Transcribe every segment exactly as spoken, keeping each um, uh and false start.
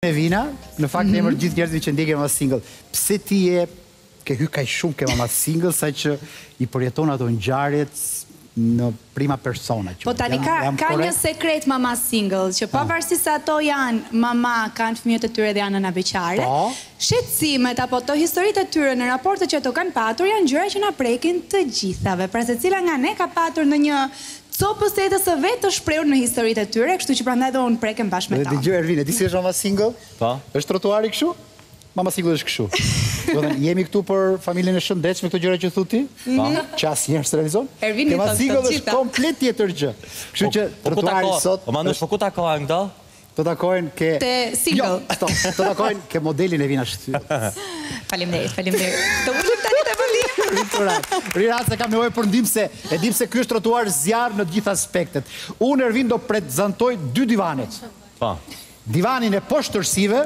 Nevina, në fakt në emër gjithë njerëzve që ndjekë Mama Single. Pse ti je ke hy kaq shumë ke Mama Single sa që i përjeton ato ngjarjet në prima persona. Po tani ka, ka një sekret Mama Single, që pavarësisht se ato janë mama, kanë fëmijët e tyre dhe janë nëna beqare, shqetësimet apo to historitë e tyre në raportet që ato kanë patur janë gjëra që na prekin të gjithave. Pra secila nga ne ka patur në një copës të jetës së vet të shprehur në historitë e tyre, kështu që prandaj do unë prekem bashkë me ta. Dhe dëgjoj Ervin, e di si është Mama Single? Po. Është trotuari kështu? Mama Single është kështu. Do të thënë, jemi këtu për familjen e shëndetshme, këto gjëra që thu ti? Po. Që asnjëherë s'e realizon? Ervini Mama Single është komplet tjetër gjë. Kështu që trotuari sot. Po Manush, po ku takohen këto? Të takojnë ke... Te Single. Jo, stop, të takojnë ke modelin e Vina Shtyr. Faleminderit, faleminderit. Të ullim tani te vëllim. Riturat. Rirat se kam nevojë për ndihmë se e dim se ky është trotuar zjarr në të gjithë aspektet. Unë Ervin do prezantoj dy divanet. Po. Divanin e poshtërsive,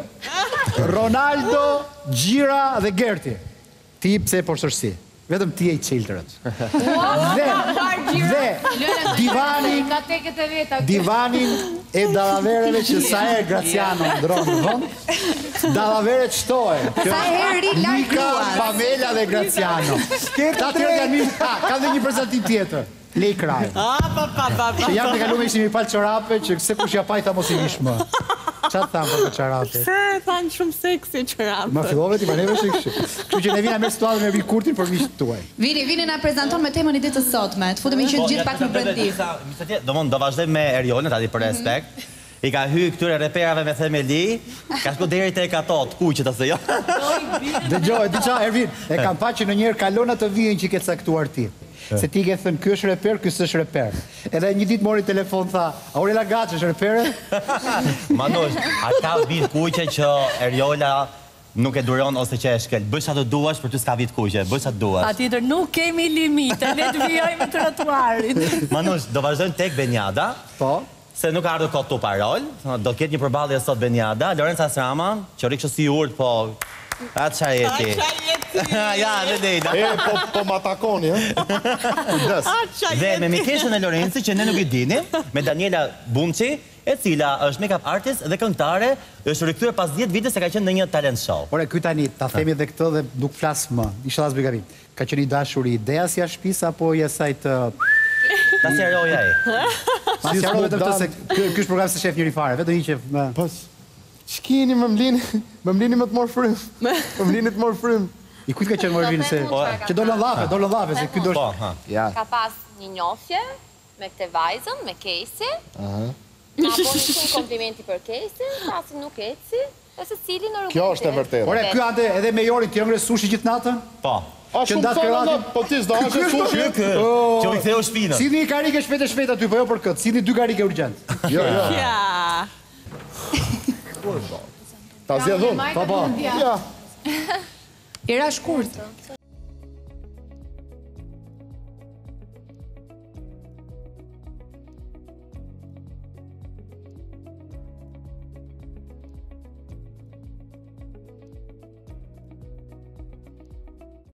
Ronaldo, Gjira dhe Gerti. Ti pse e poshtërsi? Vetëm ti e i qeltërët. Dhe, dhe, divanin, divanin e dalavereve që sa e Graciano ndronë në vënd, dalavere qëtojë. Sa herë larg Mika, Pamela dhe Graciano. Ta të janë mirë, ha, ka dhe një prezantim tjetër. Lej krajë. Që jam të kalume ishim i palë qorape, që se kush ja pajta mos i vish më. Qa të thamë për të qorape? Se, thanë shumë seksi qorape. Ma fillove ti ma neve shikë shikë. Kështu që ne vina me situatën me vi kurtin për vishë tuaj. Vini, vini na prezenton me temën i ditës sotme. Të futemi që gjithë pak në brëndim. Do mund do vazhdoj me Eriolen, tati për respekt. I ka hy këtyre reperave me themeli, ka shku deri te katot, kuqët ose jo. Dëgjoj, di qa, Ervin, e kam pa që në njerë kalona të vijen që i ke caktuar ti. Se ti ke thënë, kjo është reper, kjo është reper. Edhe një dit mori telefon, tha, Aurela Gaç është repere? Manush, a ka vit kuqe që Eriola nuk e duron ose që e shkel. Bësh atë duash për të s'ka vit kuqe, bësh atë duash. A tjetër, nuk kemi limite, ne të vijojmë trotuarit. Manush, do vazhdojmë tek Benjada. Po. Se nuk ardhë kot tu parol, do ketë një përballje sot Benjada, Lorenza Srama, që rikë si urt, po... Atë qa jeti. Atë qa jeti. Ja, dhe dhejda. E, po ma takoni, e? Dhe me Mikeshën e Lorenzi, që ne nuk i dini, me Daniela Bunci, e cila është make-up artist dhe këngëtare, është rikthyer pas dhjetë vite se ka qenë në një talent show. Ore, ky tani, ta themi dhe këtë dhe nuk flasë më, isha lasë begavim. Ka qenë i dashuri ideja si ashpisa, apo i asaj të... Ta si eroja e. Ma si ero vetëm të se ky është program se shef njëri fare, vetëm i qef me... Shkini më mlini, më mlini më të morë frymë. Më mlini të morë frymë. I kujt ka qenë më Ervin se... Që do në lafe, do në lafe, se ky do është... Ka pas një njofje me këte vajzën, me Kesi. Ma boni shumë komplimenti për Kesi, pasi nuk eci, e se cili në rrugë. Kjo është e vërtetë. Ore, ky ande edhe me Jorin të jëngre sushi gjithë natën? Po. A shumë të në po ti s'do ashe sushi? Që u i ktheu shpinën. Si një karike shpejt e shpejt aty, po jo për këtë, si një dy karike urgjent. Jo, jo. Ja. Ta zjedhun? Pa, pa. Ja. Era shkurt.